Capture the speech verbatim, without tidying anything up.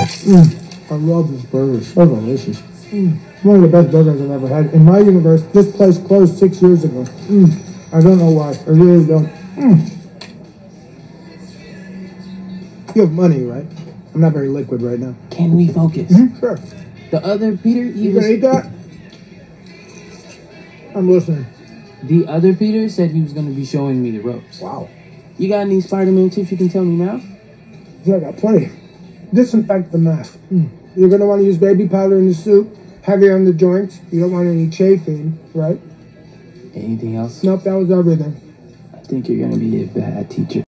Mm. I love this burger. So delicious. Mm. One of the best burgers I've ever had. In my universe, this place closed six years ago. Mm. I don't know why. I really don't. Mm. You have money, right? I'm not very liquid right now. Can we focus? Mm-hmm. Sure. The other Peter, he you was... gonna eat that? I'm listening. The other Peter said he was going to be showing me the ropes. Wow. You got any Spider-Man tips you can tell me now? Yeah, I got plenty. Disinfect the mask. Mm. You're going to want to use baby powder in the soup, heavy on the joints. You don't want any chafing, right? Anything else? Nope, that was everything. I think you're going to be a bad teacher.